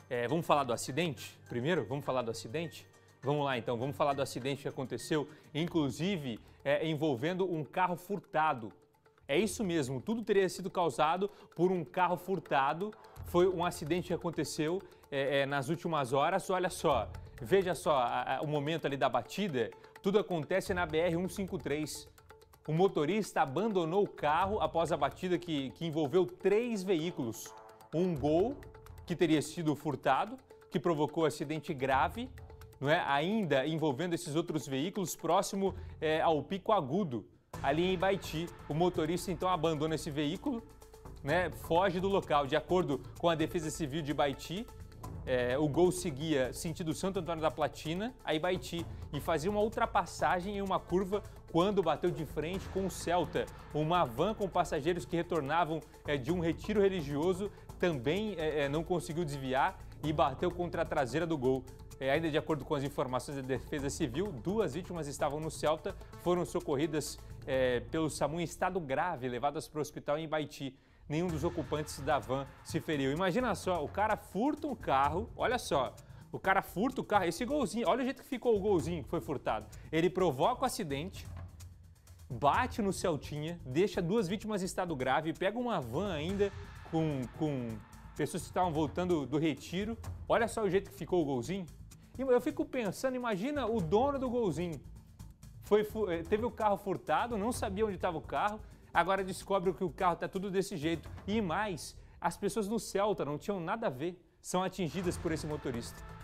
Vamos falar do acidente primeiro? Vamos falar do acidente? Vamos lá então, vamos falar do acidente que aconteceu, inclusive envolvendo um carro furtado. É isso mesmo, tudo teria sido causado por um carro furtado. Foi um acidente que aconteceu nas últimas horas. Olha só, veja só o momento ali da batida. Tudo acontece na BR-153. O motorista abandonou o carro após a batida que envolveu 3 veículos. Um Gol, que teria sido furtado, que provocou acidente grave, não é? Ainda envolvendo esses outros veículos próximo ao Pico Agudo, ali em Ibaiti. O motorista então abandona esse veículo, né? Foge do local. De acordo com a Defesa Civil de Ibaiti, o Gol seguia sentido Santo Antônio da Platina a Ibaiti e fazia uma ultrapassagem em uma curva quando bateu de frente com o Celta. Uma van com passageiros que retornavam de um retiro religioso também não conseguiu desviar e bateu contra a traseira do Gol. Ainda de acordo com as informações da Defesa Civil, 2 vítimas estavam no Celta, foram socorridas pelo SAMU em estado grave, levadas para o hospital em Ibaiti. Nenhum dos ocupantes da van se feriu. Imagina só, o cara furta um carro, olha só, o cara furta o carro, esse Golzinho, olha o jeito que ficou o Golzinho que foi furtado. Ele provoca o acidente, bate no Celtinha, deixa 2 vítimas em estado grave, pega uma van ainda com pessoas que estavam voltando do retiro. Olha só o jeito que ficou o Golzinho. E eu fico pensando, imagina o dono do Golzinho. Teve o carro furtado, não sabia onde estava o carro, agora descobre que o carro está tudo desse jeito. E mais, as pessoas no Celta não tinham nada a ver, são atingidas por esse motorista.